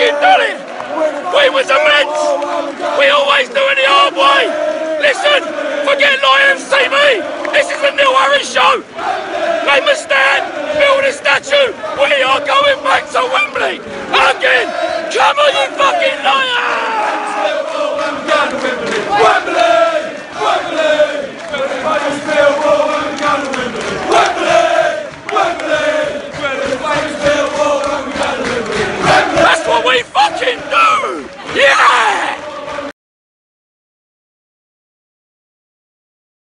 fucking done it! We was immense! We always do it the hard way! Listen, forget Lions, see me! This is the Neil Harris show! They must stand, build a statue! We are going back to Wembley! Again! Come on, you fucking liars!